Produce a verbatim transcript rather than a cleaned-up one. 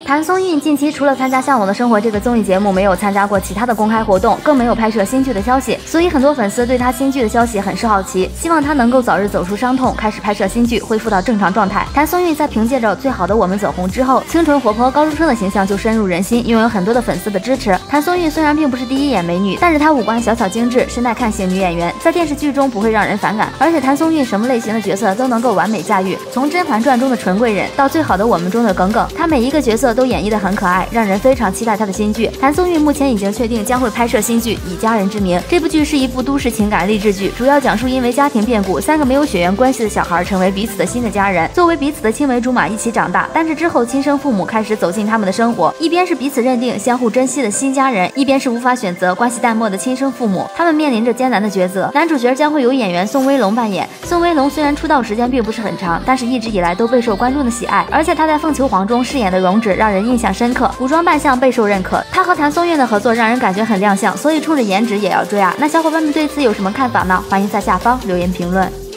谭松韵近期除了参加《向往的生活》这个综艺节目，没有参加过其他的公开活动，更没有拍摄新剧的消息，所以很多粉丝对她新剧的消息很是好奇，希望她能够早日走出伤痛，开始拍摄新剧，恢复到正常状态。谭松韵在凭借着《最好的我们》走红之后，清纯活泼、高中生的形象就深入人心，拥有很多的粉丝的支持。谭松韵虽然并不是第一眼美女，但是她五官小巧精致，是耐看型女演员，在电视剧中不会让人反感，而且谭松韵什么类型的角色都能够完美驾驭，从《甄嬛传》中的纯贵人到《最好的我们》中的耿耿，她每一个角色都演绎得很可爱，让人非常期待她的新剧。谭松韵目前已经确定将会拍摄新剧《以家人之名》，这部剧是一部都市情感励志剧，主要讲述因为家庭变故，三个没有血缘关系的小孩成为彼此的新的家人，作为彼此的青梅竹马一起长大，但是之后亲生父母开始走进他们的生活，一边是彼此认定、相互珍惜的新家人，一边是无法选择、关系淡漠的亲生父母，他们面临着艰难的抉择。男主角将会由演员宋威龙扮演。宋威龙虽然出道时间并不是很长，但是一直以来都备受观众的喜爱，而且他在《凤求凰》中饰演的容止让人印象深刻，古装扮相备受认可。他和谭松韵的合作让人感觉很亮相，所以冲着颜值也要追啊！那小伙伴们对此有什么看法呢？欢迎在下方留言评论。